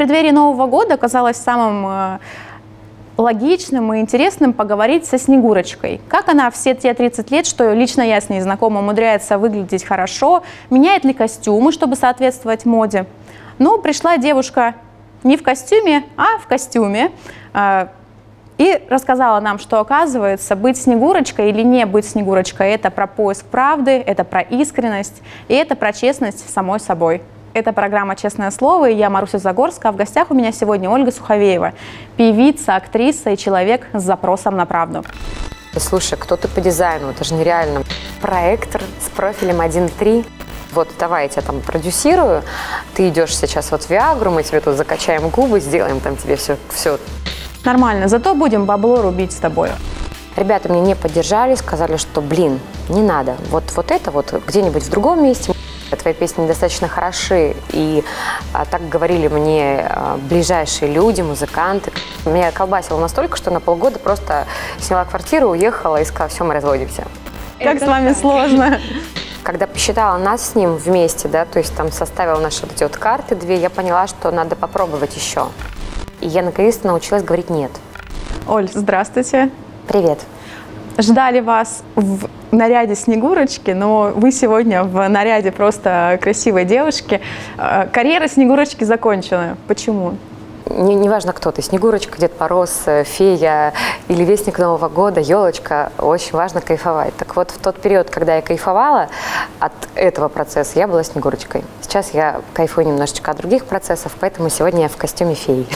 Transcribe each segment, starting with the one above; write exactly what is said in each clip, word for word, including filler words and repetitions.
преддверии Нового года казалось самым логичным и интересным поговорить со Снегурочкой. Как она все те тридцать лет, что лично я с ней знакома, умудряется выглядеть хорошо, меняет ли костюмы, чтобы соответствовать моде. Ну, пришла девушка не в костюме, а в костюме. И рассказала нам, что, оказывается, быть Снегурочкой или не быть Снегурочкой – это про поиск правды, это про искренность и это про честность самой собой. Это программа «Честное слово», и я Маруся Загорская. А в гостях у меня сегодня Ольга Суховеева, певица, актриса и человек с запросом на правду. Слушай, кто ты по дизайну? Это же нереально. Проектор с профилем один три. Вот давай я тебя там продюсирую, ты идешь сейчас вот в Виагру, мы тебе тут закачаем губы, сделаем там тебе все, все. Нормально, зато будем бабло рубить с тобой. Ребята мне не поддержали, сказали, что, блин, не надо. Вот, вот это вот где-нибудь в другом месте. Твои песни недостаточно хороши, и а, так говорили мне а, ближайшие люди, музыканты. Меня колбасило настолько, что на полгода просто сняла квартиру, уехала и сказала, все, мы разводимся. Как с вами сложно. Когда посчитала нас с ним вместе, да, то есть там составила наши вот эти вот карты две, я поняла, что надо попробовать еще. И я наконец-то научилась говорить «нет». Оль, здравствуйте. Привет. Ждали вас в наряде Снегурочки, но вы сегодня в наряде просто красивой девушки. Карьера Снегурочки закончена. Почему? Не, не важно, кто ты, Снегурочка, Дед Мороз, фея или Вестник Нового года, елочка, очень важно кайфовать. Так вот, в тот период, когда я кайфовала от этого процесса, я была Снегурочкой. Сейчас я кайфую немножечко от других процессов, поэтому сегодня я в костюме феи.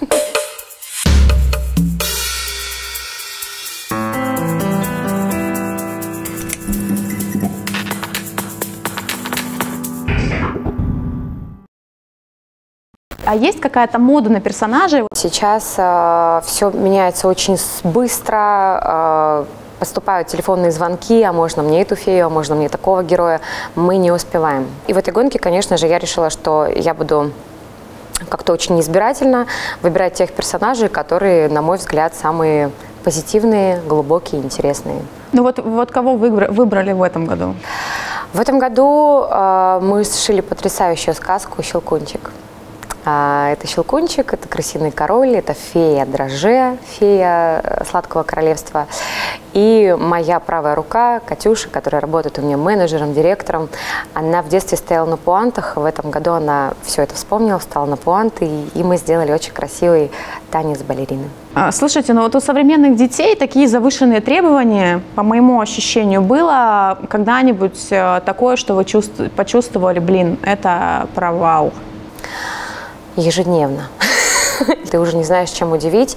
А есть какая-то мода на персонажей? Сейчас э, все меняется очень быстро, э, поступают телефонные звонки, а можно мне эту фею, а можно мне такого героя. Мы не успеваем. И в этой гонке, конечно же, я решила, что я буду как-то очень избирательно выбирать тех персонажей, которые, на мой взгляд, самые позитивные, глубокие, интересные. Ну вот, вот кого выбрали в этом году? В этом году э, мы сшили потрясающую сказку «Щелкунчик». Это Щелкунчик, это крысиный король, это фея Драже, фея сладкого королевства. И моя правая рука, Катюша, которая работает у меня менеджером, директором, она в детстве стояла на пуантах. В этом году она все это вспомнила, встала на пуанты, и мы сделали очень красивый танец балерины. Слушайте, ну вот у современных детей такие завышенные требования, по моему ощущению, было когда-нибудь такое, что вы почувствовали, блин, это провал? Ежедневно. Ты уже не знаешь, чем удивить.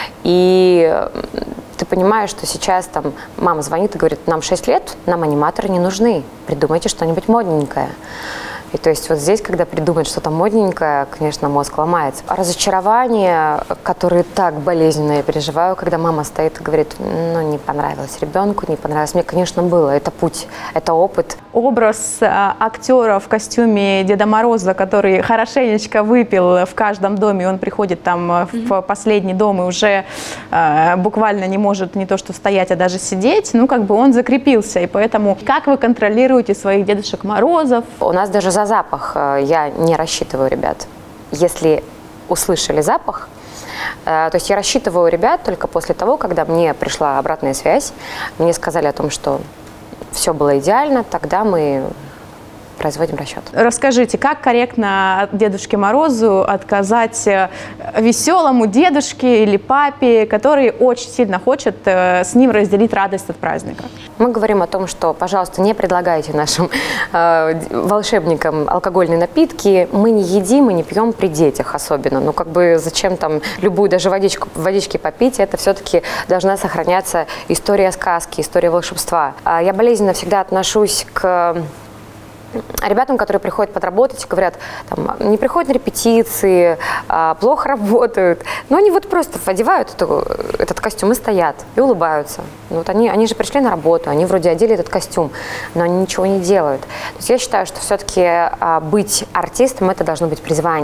И ты понимаешь, что сейчас там мама звонит и говорит, нам шесть лет, нам аниматоры не нужны, придумайте что-нибудь модненькое. И то есть вот здесь, когда придумать что-то модненькое, конечно, мозг ломается. Разочарование, которое так болезненно я переживаю, когда мама стоит и говорит, ну, не понравилось ребенку, не понравилось. Мне, конечно, было. Это путь, это опыт. Образ а, актера в костюме Деда Мороза, который хорошенечко выпил в каждом доме, он приходит там mm-hmm. в последний дом и уже а, буквально не может не то что стоять, а даже сидеть, ну, как бы он закрепился. И поэтому как вы контролируете своих Дедушек Морозов? У нас даже за запах я не рассчитываю ребят. Если услышали запах, то есть я рассчитываю ребят только после того, когда мне пришла обратная связь, мне сказали о том, что все было идеально, тогда мы производим расчет. Расскажите, как корректно Дедушке Морозу отказать веселому дедушке или папе, который очень сильно хочет с ним разделить радость от праздника? Мы говорим о том, что, пожалуйста, не предлагайте нашим э, волшебникам алкогольные напитки. Мы не едим и не пьем при детях особенно. Ну, как бы зачем там любую даже водичку, водички попить? Это все-таки должна сохраняться история сказки, история волшебства. Я болезненно всегда отношусь к ребятам, которые приходят подработать, говорят, там, не приходят на репетиции, а, плохо работают. Но они вот просто одевают эту, этот костюм и стоят, и улыбаются. Ну, вот они, они же пришли на работу, они вроде одели этот костюм, но они ничего не делают. То есть я считаю, что все-таки а, быть артистом – это должно быть призвание.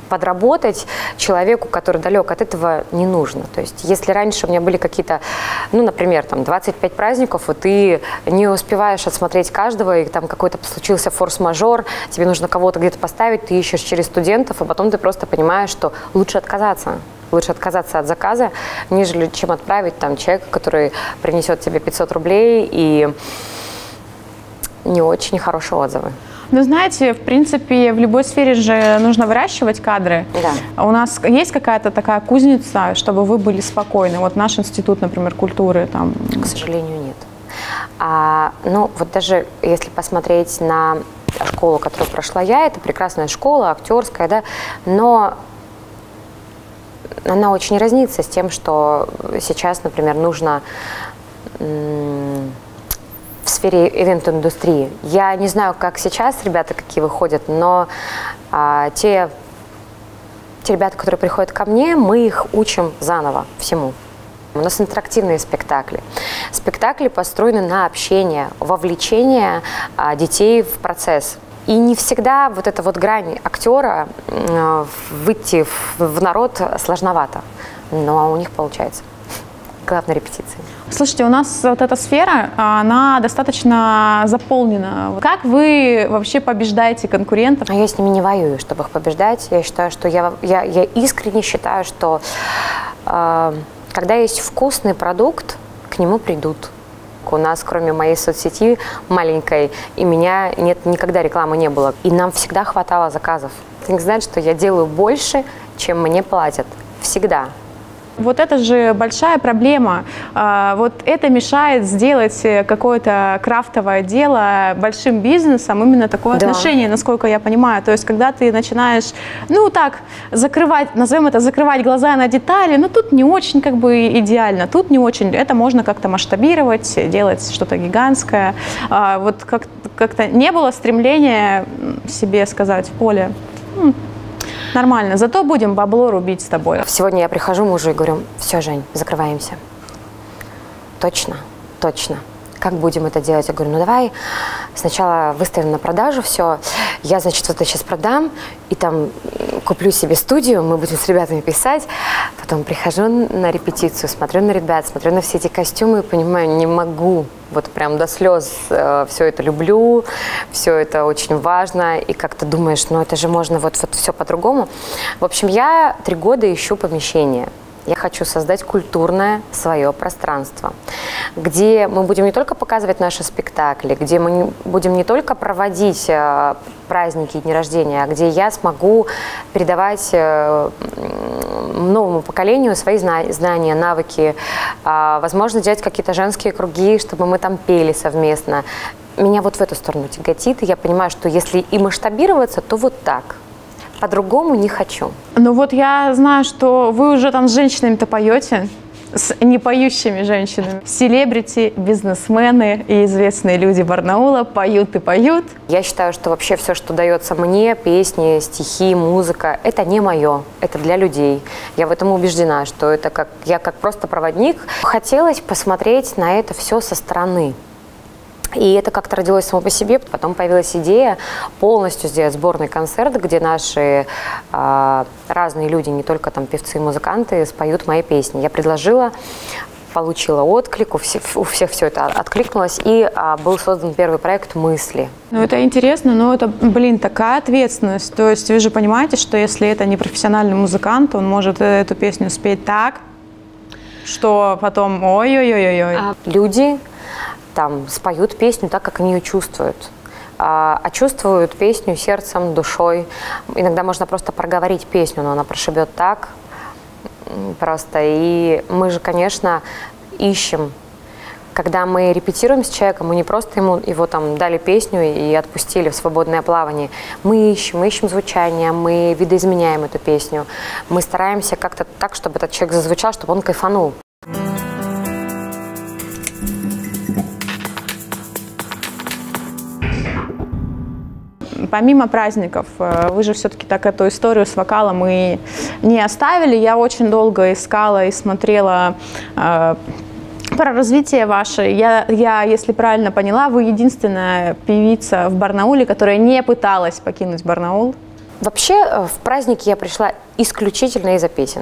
подработать человеку, который далек от этого, не нужно. То есть если раньше у меня были какие-то, ну, например, там двадцать пять праздников, и ты не успеваешь отсмотреть каждого, и там какой-то случился форс-мажор, тебе нужно кого-то где-то поставить, ты ищешь через студентов, а потом ты просто понимаешь, что лучше отказаться. Лучше отказаться от заказа, нежели чем отправить там человека, который принесет тебе пятьсот рублей и не очень хорошие отзывы. Ну, знаете, в принципе, в любой сфере же нужно выращивать кадры. Да. У нас есть какая-то такая кузница, чтобы вы были спокойны? Вот наш институт, например, культуры там… К сожалению, нет. А, ну, вот даже если посмотреть на школу, которую прошла я, это прекрасная школа, актерская, да, но она очень разнится с тем, что сейчас, например, нужно в сфере ивент-индустрии. Я не знаю, как сейчас ребята какие выходят, но а, те, те ребята, которые приходят ко мне, мы их учим заново всему. У нас интерактивные спектакли. Спектакли построены на общение, вовлечение а, детей в процесс. И не всегда вот эта вот грань актера э, выйти в, в народ сложновато, но у них получается. Главное — репетиции. Слушайте, у нас вот эта сфера, она достаточно заполнена. Как вы вообще побеждаете конкурентов? А я с ними не воюю, чтобы их побеждать. Я считаю, что я, я, я искренне считаю, что э, когда есть вкусный продукт, к нему придут. У нас, кроме моей соцсети маленькой, и меня нет, никогда рекламы не было. И нам всегда хватало заказов. Это не значит, что я делаю больше, чем мне платят. Всегда. Вот это же большая проблема. Вот это мешает сделать какое-то крафтовое дело большим бизнесом, именно такое Да. отношение, насколько я понимаю. То есть, когда ты начинаешь, ну так, закрывать, назовем это, закрывать глаза на детали, ну тут не очень как бы идеально, тут не очень. Это можно как-то масштабировать, делать что-то гигантское. Вот как- как-то не было стремления себе сказать: Оля, нормально, зато будем бабло рубить с тобой. Сегодня я прихожу мужу и говорю: все, Жень, закрываемся. Точно, точно. Как будем это делать? Я говорю: ну давай сначала выставим на продажу все. Я, значит, вот это сейчас продам, и там куплю себе студию, мы будем с ребятами писать. Потом прихожу на репетицию, смотрю на ребят, смотрю на все эти костюмы и понимаю, не могу. Вот прям до слез э, все это люблю, все это очень важно. И как-то думаешь, ну это же можно вот, вот все по-другому. В общем, я три года ищу помещение. Я хочу создать культурное свое пространство, где мы будем не только показывать наши спектакли, где мы будем не только проводить э, праздники и дни рождения, а где я смогу передавать э, новому поколению свои зна- знания, навыки, э, возможно, делать какие-то женские круги, чтобы мы там пели совместно. Меня вот в эту сторону тяготит, и я понимаю, что если и масштабироваться, то вот так. По-другому не хочу. Ну вот я знаю, что вы уже там с женщинами-то поете, с непоющими женщинами. Селебрити, бизнесмены и известные люди Барнаула поют и поют. Я считаю, что вообще все, что дается мне, песни, стихи, музыка, это не мое, это для людей. Я в этом убеждена, что это как я как просто проводник. Хотелось посмотреть на это все со стороны. И это как-то родилось само по себе, потом появилась идея полностью сделать сборный концерт, где наши э, разные люди, не только там певцы и музыканты, споют мои песни. Я предложила, получила отклик, у всех, у всех все это откликнулось, и э, был создан первый проект «Мысли». Ну это интересно, но это, блин, такая ответственность. То есть вы же понимаете, что если это не профессиональный музыкант, он может эту песню спеть так, что потом ой-ой-ой-ой. А люди там споют песню так, как они ее чувствуют. А, а чувствуют песню сердцем, душой. Иногда можно просто проговорить песню, но она прошибет так просто. И мы же, конечно, ищем. Когда мы репетируем с человеком, мы не просто ему его там дали песню и отпустили в свободное плавание. Мы ищем, мы ищем звучание, мы видоизменяем эту песню. Мы стараемся как-то так, чтобы этот человек зазвучал, чтобы он кайфанул. Помимо праздников, вы же все-таки так эту историю с вокалом и не оставили. Я очень долго искала и смотрела э, про развитие ваше. Я, я, если правильно поняла, вы единственная певица в Барнауле, которая не пыталась покинуть Барнаул. Вообще в праздники я пришла исключительно из-за песен.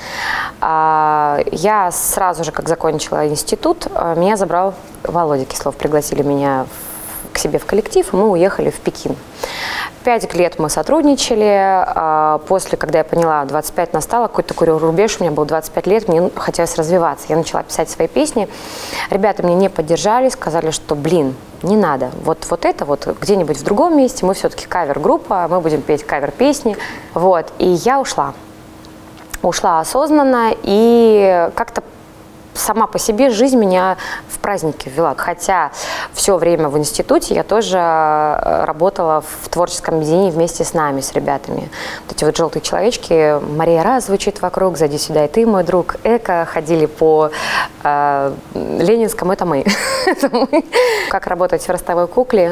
Я сразу же, как закончила институт, меня забрал Володя Кислов, пригласили меня к себе в коллектив, и мы уехали в Пекин. Пять лет мы сотрудничали. После, когда я поняла, двадцать пять настало, какой-то такой рубеж, у меня был двадцать пять лет, мне хотелось развиваться. Я начала писать свои песни. Ребята меня не поддержали, сказали, что, блин, не надо. Вот, вот это вот где-нибудь в другом месте, мы все-таки кавер-группа, мы будем петь кавер-песни. Вот. И я ушла. Ушла осознанно, и как-то сама по себе жизнь меня в праздники ввела. Хотя все время в институте я тоже работала в творческом объединении вместе с нами, с ребятами. Вот эти вот желтые человечки, Мария раз звучит вокруг, зайди сюда, и ты, мой друг, эко, ходили по э, Ленинскому, это мы. Как работать в ростовой кукле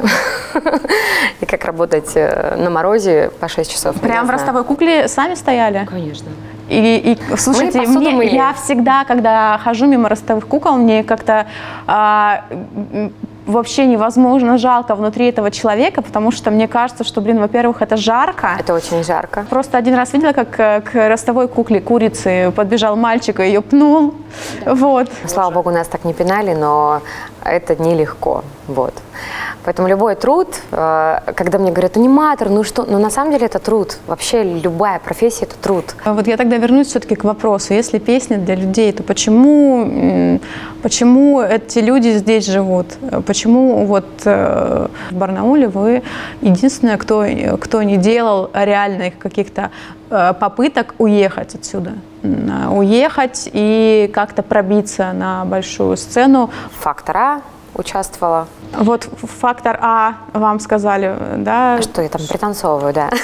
и как работать на морозе по шесть часов. Прям в ростовой кукле сами стояли? Конечно. И, и слушайте, мне, я всегда, когда хожу мимо ростовых кукол, мне как-то а, вообще невозможно жалко внутри этого человека, потому что мне кажется, что, блин, во-первых, это жарко. Это очень жарко. Просто один раз видела, как к ростовой кукле курицы подбежал мальчик и ее пнул. Вот. Слава богу, нас так не пинали, но это нелегко. Вот. Поэтому любой труд, когда мне говорят, аниматор, ну что, но на самом деле это труд. Вообще любая профессия – это труд. Вот я тогда вернусь все-таки к вопросу. Если песня для людей, то почему, почему эти люди здесь живут? Почему вот в Барнауле вы единственная, кто, кто не делал реальных каких-то попыток уехать отсюда? Уехать и как-то пробиться на большую сцену? Фактор А участвовала. Вот фактор А вам сказали, да? Что я там пританцовываю, да.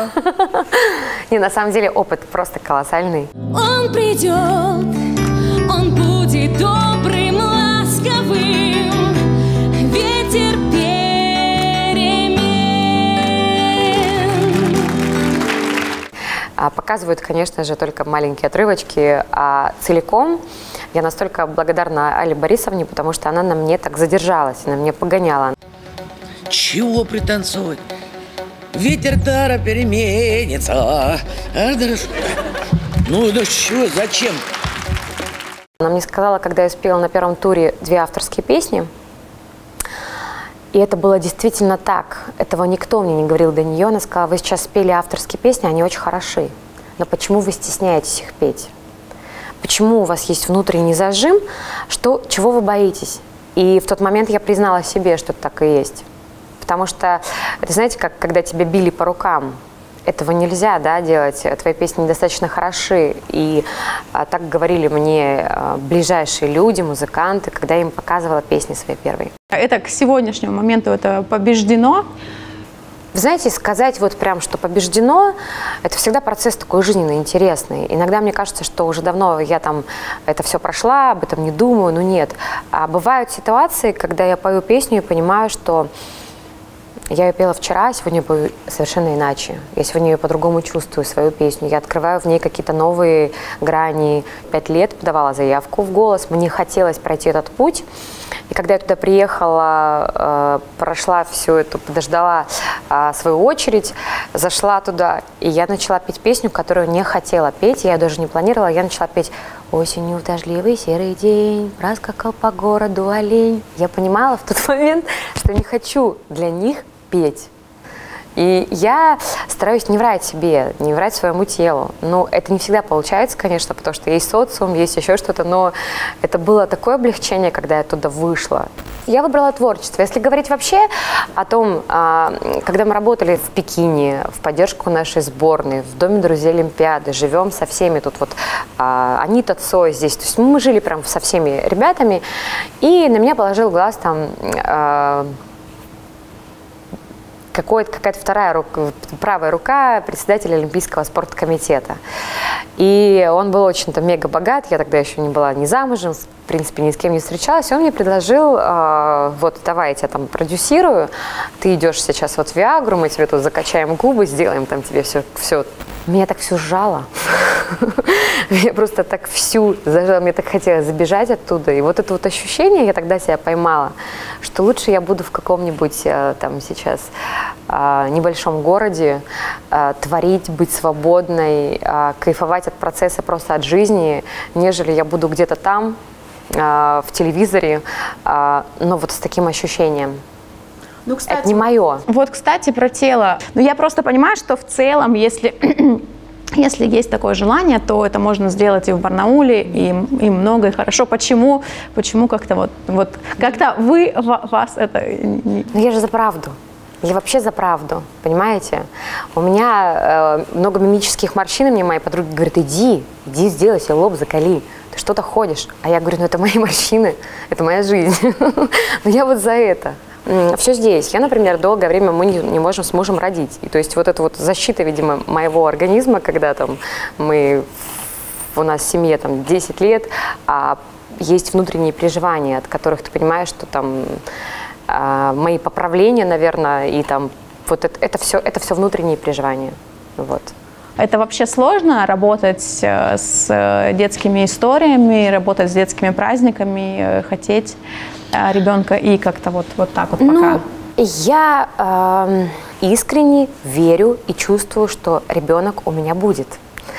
Не, на самом деле опыт просто колоссальный. Он придет, он будет добрым, ласковым, ветер перемен. Показывают, конечно же, только маленькие отрывочки, а целиком я настолько благодарна Алле Борисовне, потому что она на мне так задержалась, она мне погоняла. Чего пританцовывать? Ветер тара переменится. Ну, да что, зачем? Она мне сказала, когда я спела на первом туре две авторские песни, и это было действительно так. Этого никто мне не говорил до нее. Она сказала, вы сейчас спели авторские песни, они очень хороши, но почему вы стесняетесь их петь? Почему у вас есть внутренний зажим, что, чего вы боитесь? И в тот момент я признала себе, что так и есть. Потому что, это знаете, как когда тебя били по рукам, этого нельзя, да, делать, твои песни недостаточно хороши. И а, так говорили мне а, ближайшие люди, музыканты, когда я им показывала песни свои первые. Это к сегодняшнему моменту это побеждено? Вы знаете, сказать вот прям, что побеждено, это всегда процесс такой жизненный, интересный. Иногда мне кажется, что уже давно я там это все прошла, об этом не думаю, но нет. А бывают ситуации, когда я пою песню и понимаю, что я ее пела вчера, а сегодня пою совершенно иначе. Я сегодня ее по-другому чувствую, свою песню. Я открываю в ней какие-то новые грани. Пять лет подавала заявку в «Голос». Мне хотелось пройти этот путь. И когда я туда приехала, прошла всю эту, подождала свою очередь, зашла туда, и я начала петь песню, которую не хотела петь, я даже не планировала, я начала петь «Осенью в дождливый серый день проскакал по городу олень». Я понимала в тот момент, что не хочу для них петь. И я стараюсь не врать себе, не врать своему телу. Но это не всегда получается, конечно, потому что есть социум, есть еще что-то, но это было такое облегчение, когда я оттуда вышла. Я выбрала творчество. Если говорить вообще о том, когда мы работали в Пекине, в поддержку нашей сборной, в Доме друзей Олимпиады, живем со всеми, тут вот Анита Цой здесь, то есть мы жили прям со всеми ребятами, и на меня положил глаз там какая-то вторая рука, правая рука председателя Олимпийского спорткомитета. И он был очень-то мега богат, я тогда еще не была ни замужем, в принципе, ни с кем не встречалась. И он мне предложил, э, вот, давай я тебя там продюсирую, ты идешь сейчас вот в Виагру, мы тебе тут закачаем губы, сделаем там тебе все, все. Меня так все сжало. Меня просто так всю зажало, мне так хотелось забежать оттуда. И вот это вот ощущение я тогда себя поймала, что лучше я буду в каком-нибудь там сейчас небольшом городе творить, быть свободной, кайфовать от процесса, просто от жизни, нежели я буду где-то там, в телевизоре, но вот с таким ощущением. Ну, кстати, это не мое. Вот, кстати, про тело. Ну, я просто понимаю, что в целом, если, если есть такое желание, то это можно сделать и в Барнауле, и, и много, и хорошо. Почему? Почему как-то вот, вот как-то вы, вас это... Ну, я же за правду. Я вообще за правду, понимаете? У меня э, много мимических морщин, и мне мои подруги говорят: иди, иди сделай себе лоб, закали. Ты что-то ходишь. А я говорю: ну это мои морщины, это моя жизнь. Но я вот за это. Все здесь. Я, например, долгое время мы не, не можем с мужем родить. И то есть вот эта вот защита, видимо, моего организма, когда там мы, у нас в семье там десять лет, а есть внутренние переживания, от которых ты понимаешь, что там а, мои поправления, наверное, и там вот это, это все, это все внутренние переживания. Вот. Это вообще сложно работать с детскими историями, работать с детскими праздниками, хотеть ребенка и как-то вот, вот так вот пока? Ну, я э, искренне верю и чувствую, что ребенок у меня будет.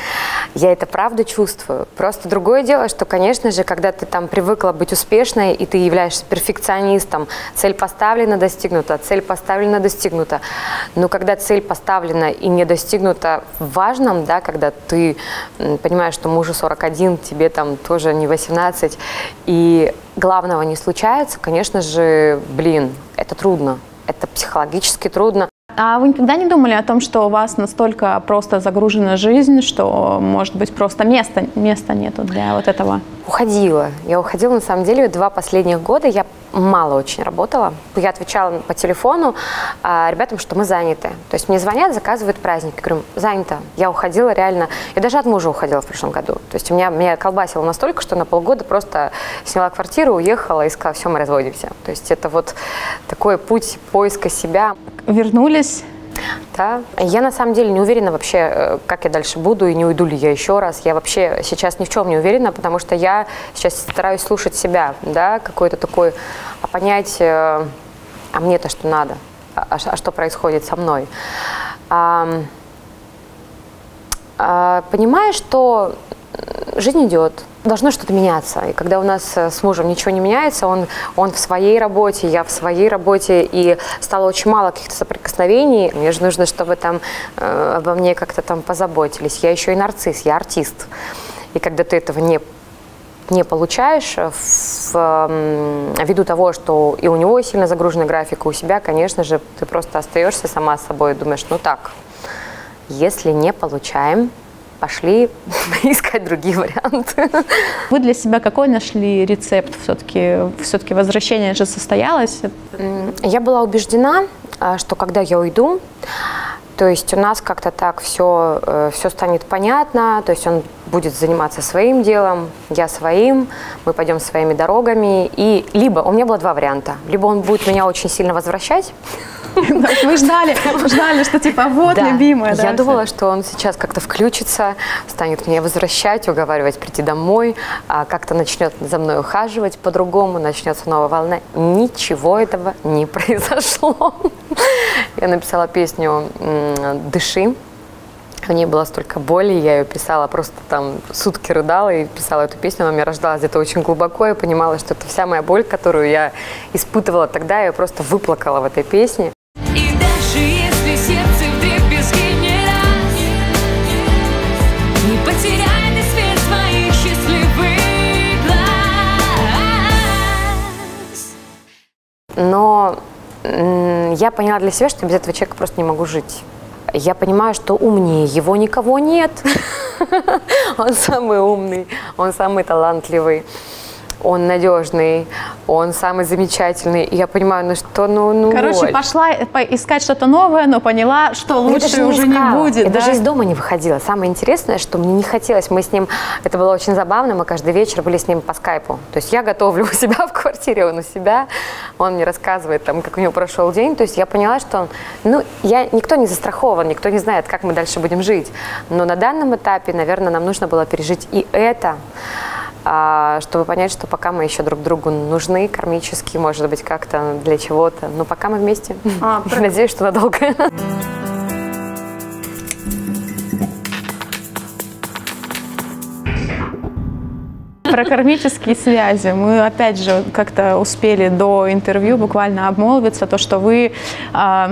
Я это правда чувствую. Просто другое дело, что, конечно же, когда ты там привыкла быть успешной, и ты являешься перфекционистом, цель поставлена, достигнута, цель поставлена, достигнута. Но когда цель поставлена и не достигнута в важном, да, когда ты понимаешь, что мужу сорок один, тебе там тоже не восемнадцать, и главного не случается, конечно же, блин, это трудно. Это психологически трудно. А вы никогда не думали о том, что у вас настолько просто загружена жизнь, что, может быть, просто места, места нету для вот этого? Уходила. Я уходила, на самом деле, два последних года. Я мало очень работала. Я отвечала по телефону а, ребятам, что мы заняты. То есть мне звонят, заказывают праздник. Я говорю: занято. Я уходила реально. Я даже от мужа уходила в прошлом году. То есть у меня, меня колбасило настолько, что на полгода просто сняла квартиру, уехала и сказала: все, мы разводимся. То есть это вот такой путь поиска себя. Вернулись? Да. Я на самом деле не уверена вообще, как я дальше буду и не уйду ли я еще раз. Я вообще сейчас ни в чем не уверена, потому что я сейчас стараюсь слушать себя, да, какой-то такой, а понять, а мне-то что надо, а, а что происходит со мной. А, а, понимаю, что жизнь идет. Должно что-то меняться. И когда у нас с мужем ничего не меняется, он, он в своей работе, я в своей работе, и стало очень мало каких-то соприкосновений. Мне же нужно, чтобы там э, обо мне как-то там позаботились. Я еще и нарцисс, я артист. И когда ты этого не, не получаешь, в, в, ввиду того, что и у него сильно загруженный график, и у себя, конечно же, ты просто остаешься сама с собой и думаешь: ну так, если не получаем, пошли искать другие варианты. Вы для себя какой нашли рецепт? Все-таки все-таки возвращение же состоялось? Я была убеждена, что когда я уйду, то есть у нас как-то так все, все станет понятно, то есть он будет заниматься своим делом, я своим, мы пойдем своими дорогами. И либо, у меня было два варианта, либо он будет меня очень сильно возвращать. Вы ждали, ждали, что типа вот, да. любимая. Я да, думала, все. что он сейчас как-то включится, станет меня возвращать, уговаривать прийти домой, как-то начнет за мной ухаживать по-другому, начнется новая волна. Ничего этого не произошло. Я написала песню «Дыши». В ней было столько боли, я ее писала, просто там сутки рыдала и писала эту песню, она у меня рождалась где-то очень глубоко, я понимала, что это вся моя боль, которую я испытывала тогда, я ее просто выплакала в этой песне. И даже если сердце вдребезги не раз, не потеряй ты свет своих счастливых глаз. Но м- я поняла для себя, что без этого человека просто не могу жить. Я понимаю, что умнее его никого нет. Он самый умный, он самый талантливый. он надежный, он самый замечательный. И я понимаю, ну что, ну, ну Короче, Оль. пошла искать что-то новое, но поняла, что лучше уже не, не будет. Я да? даже из дома не выходила. Самое интересное, что мне не хотелось, мы с ним, это было очень забавно, мы каждый вечер были с ним по скайпу. То есть я готовлю у себя в квартире, он у себя, он мне рассказывает, там, как у него прошел день. То есть я поняла, что, ну, я, никто не застрахован, никто не знает, как мы дальше будем жить. Но на данном этапе, наверное, нам нужно было пережить и это, чтобы понять, что пока мы еще друг другу нужны, кармически, может быть, как-то для чего-то, но пока мы вместе. А, я надеюсь, что надолго. Про кармические связи. Мы, опять же, как-то успели до интервью буквально обмолвиться, то, что вы а,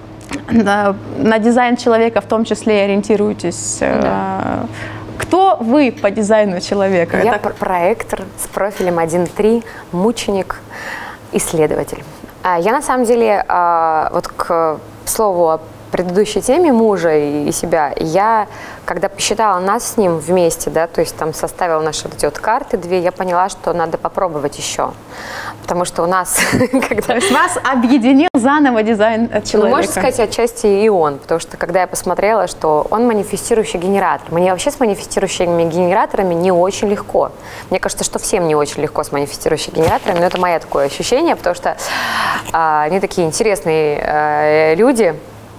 на, на дизайн человека в том числе ориентируетесь. Да. А, кто вы по дизайну человека? Я Это... проектор с профилем один три, мученик, исследователь. Я на самом деле, вот к слову о предыдущей теме мужа и себя, я, когда посчитала нас с ним вместе, да, то есть там составила наши вот эти вот карты две, я поняла, что надо попробовать еще. Потому что у нас... когда... То есть вас объединил заново дизайн человека? Ну, можно сказать, отчасти и он. Потому что когда я посмотрела, что он манифестирующий генератор. Мне вообще с манифестирующими генераторами не очень легко. Мне кажется, что всем не очень легко с манифестирующими генераторами, но это мое такое ощущение, потому что а, они такие интересные а, люди.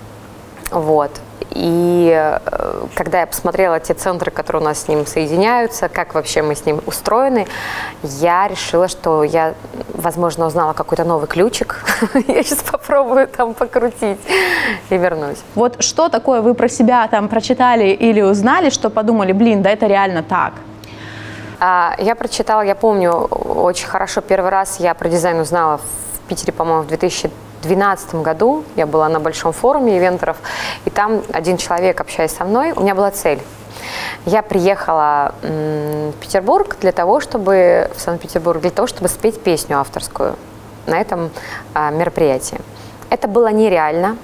Вот. И э, когда я посмотрела те центры, которые у нас с ним соединяются, как вообще мы с ним устроены, я решила, что я, возможно, узнала какой-то новый ключик. Я сейчас попробую там покрутить и вернусь. Вот что такое вы про себя там прочитали или узнали, что подумали, блин, да это реально так? А, я прочитала, я помню очень хорошо, первый раз я про дизайн узнала в Питере, по-моему, в две тысячи двенадцатом году. Я была на большом форуме ивентеров, и там один человек, общаясь со мной, у меня была цель. Я приехала в Петербург для того, чтобы, в Санкт-Петербург, для того, чтобы спеть песню авторскую на этом а, мероприятии. Это было нереально.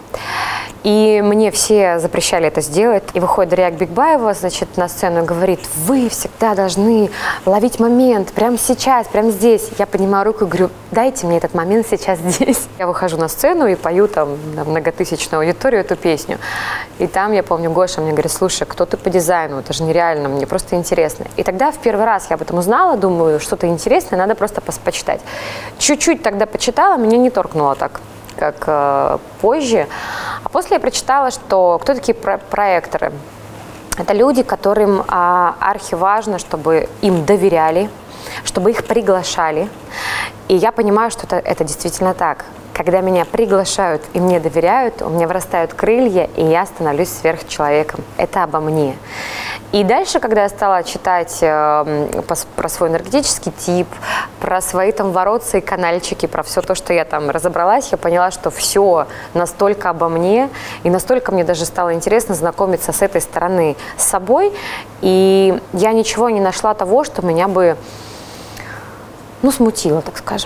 И мне все запрещали это сделать. И выходит Дарья Бигбаева, значит, на сцену и говорит: вы всегда должны ловить момент, прямо сейчас, прямо здесь. Я поднимаю руку и говорю: дайте мне этот момент сейчас здесь. Я выхожу на сцену и пою там на многотысячную аудиторию эту песню. И там, я помню, Гоша мне говорит: слушай, кто ты по дизайну? Это же нереально, мне просто интересно. И тогда в первый раз я об этом узнала, думаю, что-то интересное, надо просто почитать. Чуть-чуть тогда почитала, меня не торкнуло так, как э, позже. А после я прочитала, что кто такие про проекторы. Это люди, которым э, архиважно, чтобы им доверяли, чтобы их приглашали. И я понимаю, что это, это действительно так. Когда меня приглашают и мне доверяют, у меня вырастают крылья, и я становлюсь сверхчеловеком. Это обо мне. И дальше, когда я стала читать э, по, про свой энергетический тип, про свои там воротцы и канальчики, про все то, что я там разобралась, я поняла, что все настолько обо мне, и настолько мне даже стало интересно знакомиться с этой стороны с собой. И я ничего не нашла того, что меня бы, ну, смутило, так скажем.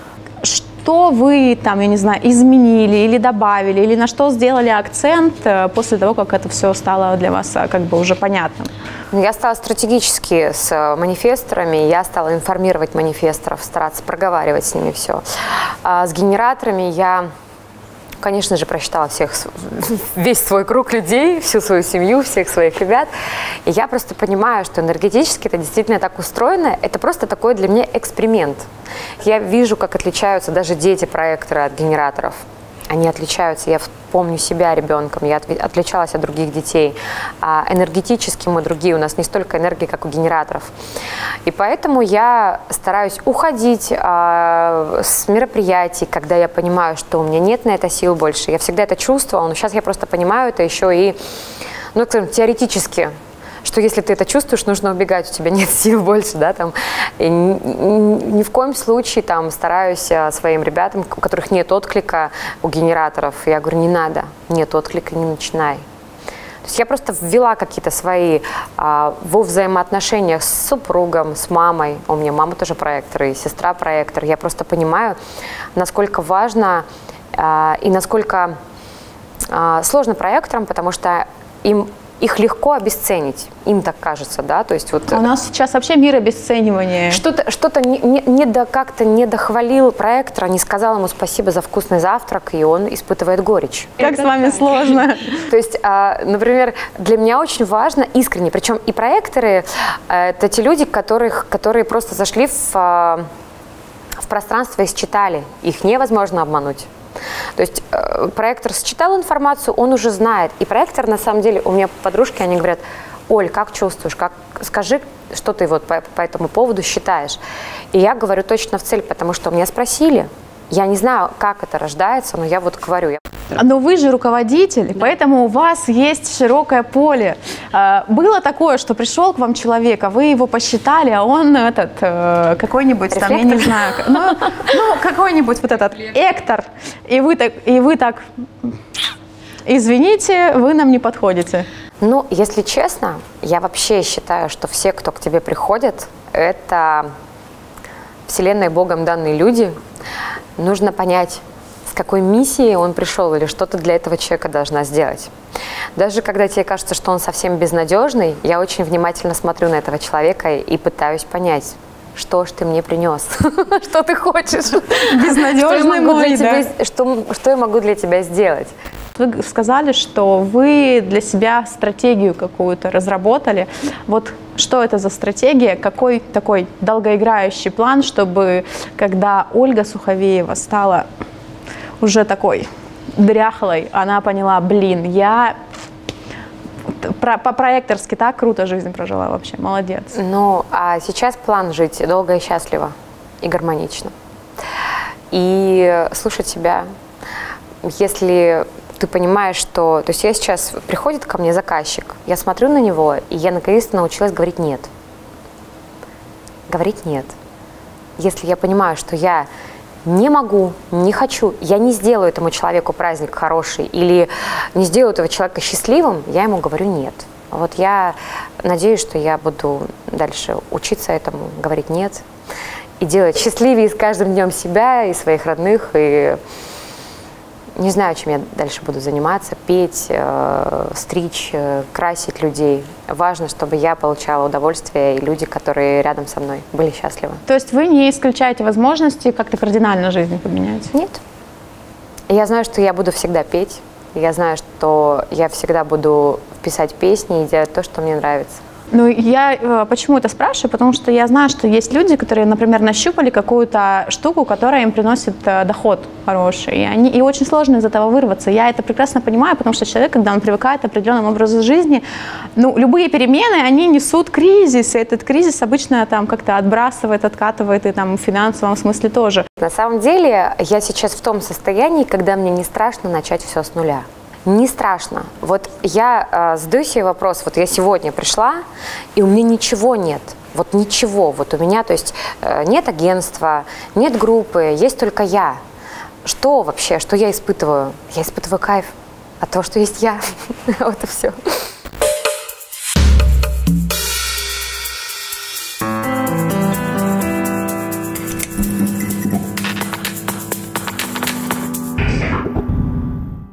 Что вы там, я не знаю, изменили или добавили, или на что сделали акцент после того, как это все стало для вас как бы уже понятным? Я стала стратегически с манифесторами, я стала информировать манифесторов, стараться проговаривать с ними все. А с генераторами я, конечно же, просчитала всех, весь свой круг людей, всю свою семью, всех своих ребят. И я просто понимаю, что энергетически это действительно так устроено. Это просто такой для меня эксперимент. Я вижу, как отличаются даже дети-проекторы от генераторов. Они отличаются. Я помню себя ребенком, я отличалась от других детей. А энергетически мы другие, у нас не столько энергии, как у генераторов. И поэтому я стараюсь уходить а, с мероприятий, когда я понимаю, что у меня нет на это сил больше. Я всегда это чувствовала, но сейчас я просто понимаю это еще и, ну, скажем, теоретически, что если ты это чувствуешь, нужно убегать, у тебя нет сил больше, да, там. И ни, ни в коем случае там стараюсь своим ребятам, у которых нет отклика у генераторов, я говорю: не надо, нет отклика, не начинай. То есть я просто ввела какие-то свои а, во взаимоотношениях с супругом, с мамой, у меня мама тоже проектор и сестра проектор, я просто понимаю, насколько важно а, и насколько а, сложно проекторам, потому что им их легко обесценить, им так кажется, да, то есть вот... А у нас сейчас вообще мир обесценивания. Что-то что не, не, не до, как-то не дохвалил проектора, не сказал ему спасибо за вкусный завтрак, и он испытывает горечь. Как с вами сложно. То есть, например, для меня очень важно искренне, причем и проекторы, это те люди, которых, которые просто зашли в, в пространство и считали, их невозможно обмануть. То есть э, проектор считал информацию, он уже знает. И проектор, на самом деле, у меня подружки, они говорят: Оль, как чувствуешь, как, скажи, что ты вот по, по этому поводу считаешь. И я говорю точно в цель, потому что меня спросили. Я не знаю, как это рождается, но я вот говорю. Я... Но вы же руководитель, да. Поэтому у вас есть широкое поле. Было такое, что пришел к вам человек, а вы его посчитали, а он этот какой-нибудь, там, я не знаю, ну, ну какой-нибудь вот этот эктор, и вы так, и вы так, извините, вы нам не подходите. Ну, если честно, я вообще считаю, что все, кто к тебе приходит, это Вселенной Богом данные люди. Нужно понять, с какой миссией он пришел или что ты для этого человека должна сделать. Даже когда тебе кажется, что он совсем безнадежный, я очень внимательно смотрю на этого человека и пытаюсь понять, что ж ты мне принес, что ты хочешь. Безнадежный мой, да. Что я могу для тебя сделать? Вы сказали, что вы для себя стратегию какую-то разработали. Вот что это за стратегия? Какой такой долгоиграющий план, чтобы когда Ольга Суховеева стала уже такой дряхлой, она поняла: блин, я по-проекторски так круто жизнь прожила вообще, молодец. Ну, а сейчас план жить долго и счастливо, и гармонично. И слушать себя. Если ты понимаешь, что... То есть я сейчас... Приходит ко мне заказчик, я смотрю на него, и я наконец-то научилась говорить «нет». Говорить «нет». Если я понимаю, что я не могу, не хочу, я не сделаю этому человеку праздник хороший или не сделаю этого человека счастливым, я ему говорю «нет». Вот я надеюсь, что я буду дальше учиться этому, говорить «нет», и делать счастливее с каждым днем себя и своих родных, и... Не знаю, чем я дальше буду заниматься, петь, э, стричь, э, красить людей. Важно, чтобы я получала удовольствие, и люди, которые рядом со мной, были счастливы. То есть вы не исключаете возможности как-то кардинально жизнь поменять? Нет. Я знаю, что я буду всегда петь. Я знаю, что я всегда буду писать песни и делать то, что мне нравится. Ну, я э, почему это спрашиваю? Потому что я знаю, что есть люди, которые, например, нащупали какую-то штуку, которая им приносит э, доход хороший, и, они, и очень сложно из этого вырваться. Я это прекрасно понимаю, потому что человек, когда он привыкает к определенному образу жизни, ну, любые перемены, они несут кризис, и этот кризис обычно там как-то отбрасывает, откатывает, и там в финансовом смысле тоже. На самом деле, я сейчас в том состоянии, когда мне не страшно начать все с нуля. Не страшно. Вот я э, задаю себе вопрос, вот я сегодня пришла, и у меня ничего нет. Вот ничего. Вот у меня, то есть, э, нет агентства, нет группы, есть только я. Что вообще, что я испытываю? Я испытываю кайф от того, что есть я. Вот и все.